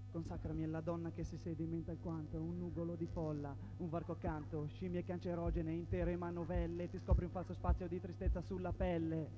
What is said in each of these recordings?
Consacrami alla donna che si sedimenta alquanto un nugolo di folla, un varco accanto, scimmie cancerogene, intere manovelle, ti scopri un falso spazio di tristezza sulla pelle.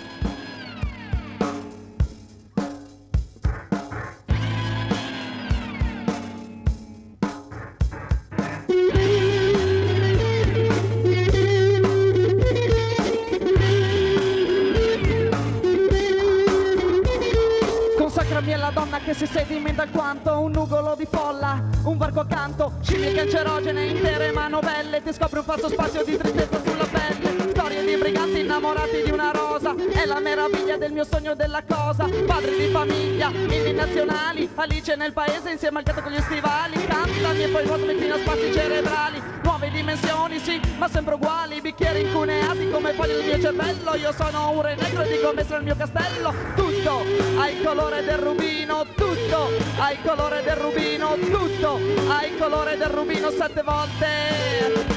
Consacrami alla donna che si sedimenta alquanto un nugolo di folla, un varco accanto, scimmie cancerogene, intere manovelle, ti scopri un falso spazio di tristezza sulla pelle. Storie di briganti innamorati di una rosa, è la meraviglia del mio sogno della cosa. Padri di famiglia, inni nazionali, Alice nel paese insieme al gatto con gli stivali. Cantami e poi vuotami fino a spazi cerebrali. Nuove dimensioni, sì, ma sempre uguali. Bicchieri incuneati come foglie del mio cervello. Io sono un re negro e dico messo nel mio castello. Tutto ha il colore del rubino, tutto ha il colore del rubino, tutto ha il colore del rubino 7 volte.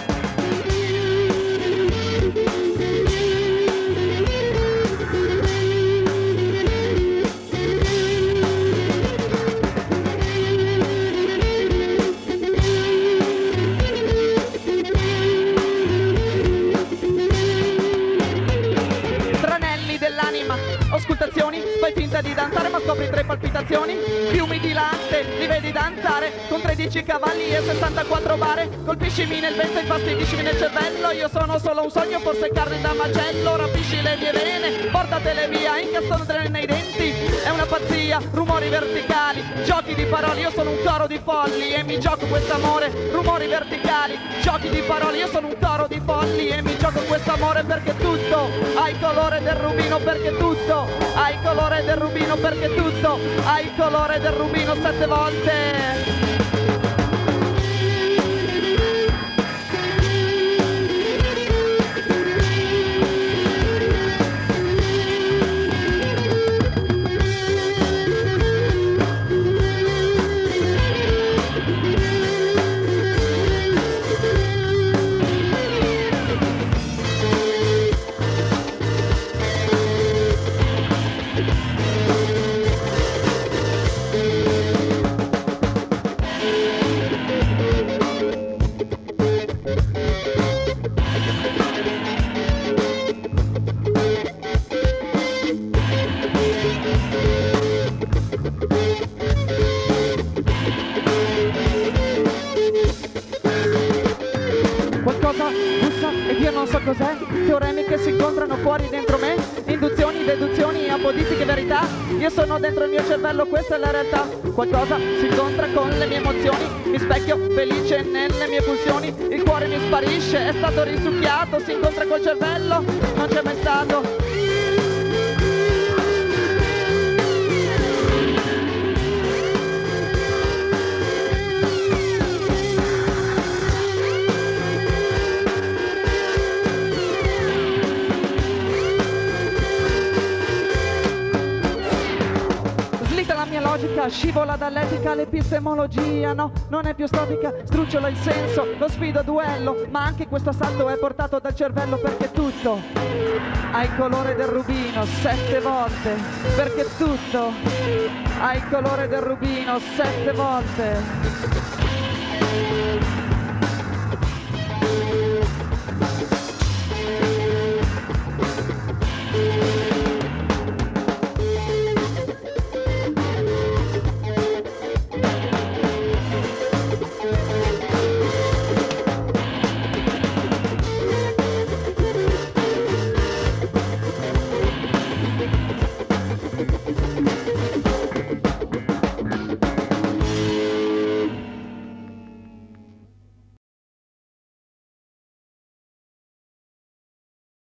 Auscultazioni, fai finta di danzare ma scopri 3 palpitazioni. Fiumi di latte, li vedi danzare con 13 cavalli e 64 bare. Colpiscimi nel vento, infastidiscimi nel cervello. Io sono solo un sogno, forse carne da macello. Rapisci le mie vene, portatele via, incastondrele nei denti. È una pazzia, rumori verticali, giochi di parole. Io sono un coro di folli e mi gioco quest'amore. Rumori verticali, giochi di parole. Io sono un coro di folli e mi gioco quest'amore. Perché tutto ha il colore del rubino, perché tutto ha il colore del rubino, perché tutto ha il colore del rubino 7 volte. Cos'è? Teoremi che si incontrano fuori dentro me, induzioni, deduzioni, apodittiche verità. Io sono dentro il mio cervello, questa è la realtà. Qualcosa si incontra con le mie emozioni, mi specchio felice nelle mie pulsioni. Il cuore mi sparisce, è stato risucchiato, si incontra col cervello, non c'è mai stato. Scivola dall'etica all'epistemologia, no, non è più statica, strucciola il senso, lo sfido a duello, ma anche questo assalto è portato dal cervello perché tutto ha il colore del rubino 7 volte, perché tutto ha il colore del rubino 7 volte.